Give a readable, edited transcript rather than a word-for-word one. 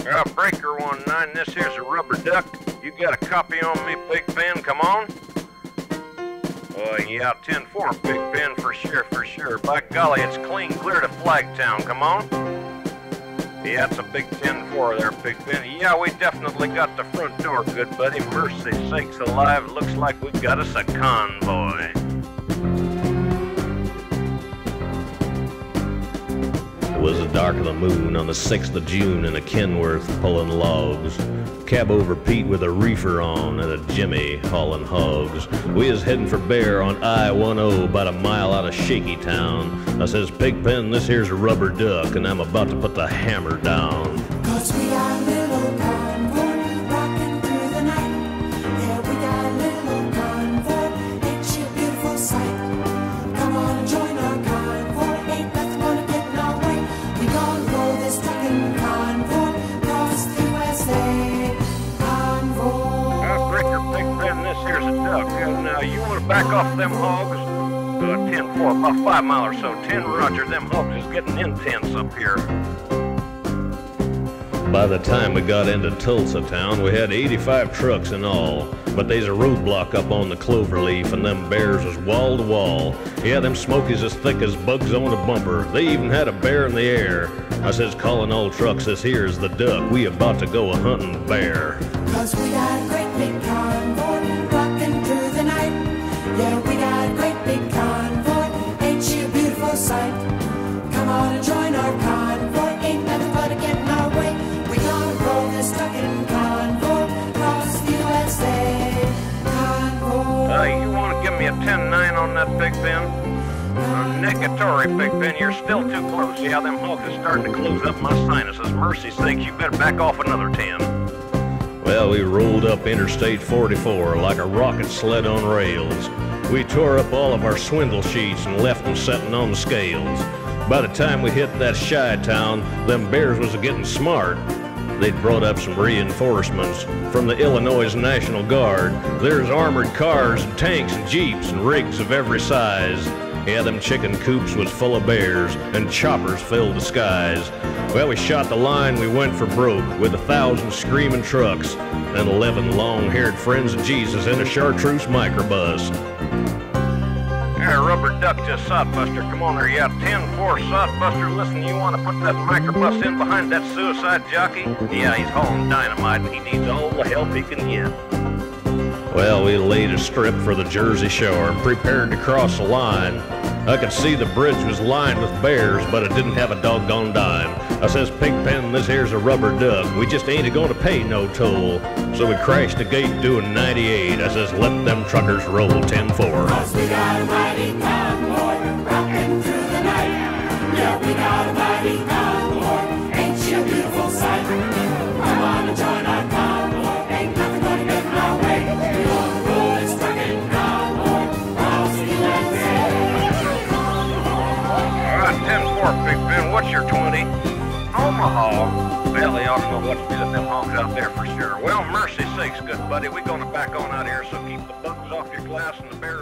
Breaker 19, this here's a rubber duck. You got a copy on me, Big Ben? Come on. Oh, yeah, 10-4, Big Ben, for sure. By golly, it's clean clear to Flagtown. Come on. Yeah, it's a big 10-4 there, Big Ben. Yeah, we definitely got the front door, good buddy. Mercy sakes alive, looks like we got us a convoy. It was the dark of the moon on the 6th of June in a Kenworth pulling logs. Cab over Pete with a reefer on and a Jimmy hauling hogs. We is heading for Bear on I-10 about a mile out of Shaky Town. I says, Pigpen, this here's a rubber duck and I'm about to put the hammer down. 'Cause we got a little convoy rocking through the night. Yeah, we got a little convoy, ain't she a beautiful sight? Come on and join our convoy, ain't nothing gonna get in our way. We gonna roll this trucking convoy across the USA. Breaker, Big Ben, this here's a duck. Now, you want to back off them hogs? 10-4, about 5 mile or so. 10, roger, them hogs is getting intense up here. By the time we got into Tulsa town, we had 85 trucks in all. But they's a roadblock up on the Cloverleaf, and them bears was wall to wall. Yeah, them smokies as thick as bugs on a bumper. They even had a bear in the air. I says, calling all trucks, this here's the duck. We about to go a-hunting bear. 'Cause we got a great big convoy rocking through the night. Yeah, we got a great big convoy, ain't she a beautiful sight? Come on and join our convoy, ain't nothing but a get in our way. We gonna roll this trucking convoy across the USA. Convoy. You want to give me a 10-9 on that, Big Ben? Negatory, Big Ben, you're still too close. Yeah, them hogs is starting to close up my sinuses. Mercy sakes, you better back off another 10. Well, we rolled up Interstate 44 like a rocket sled on rails. We tore up all of our swindle sheets and left them setting on the scales. By the time we hit that shy town, them bears was getting smart. They'd brought up some reinforcements from the Illinois National Guard. There's armored cars and tanks and jeeps and rigs of every size. Yeah, them chicken coops was full of bears and choppers filled the skies. Well, we shot the line, we went for broke with 1,000 screaming trucks and 11 long-haired friends of Jesus in a chartreuse microbus. Hey, rubber duck to sodbuster. Come on there, yeah, 10-4 sodbuster. Listen, you want to put that microbus in behind that suicide jockey? Yeah, he's hauling dynamite and he needs all the help he can get. Well, we laid a strip for the Jersey Shore and prepared to cross the line. I could see the bridge was lined with bears, but it didn't have a doggone dime. I says, Pigpen, this here's a rubber duck. We just ain't gonna pay no toll. So we crashed the gate doing 98. I says, let them truckers roll 10-4. 'Cause we got a mighty convoy rocking through the night. Yeah, we got a mighty convoy, ain't she a beautiful sight? Come on and join our convoy, ain't nothing gonna get in our way. We gonna roll this trucking convoy across the USA. 10-4, Big Ben, what's your 20? Omaha. Well, they ought to know what to do with them hogs out there for sure. Well, mercy sakes, good buddy, we're gonna back on out here, so keep the bugs off your glass and the bear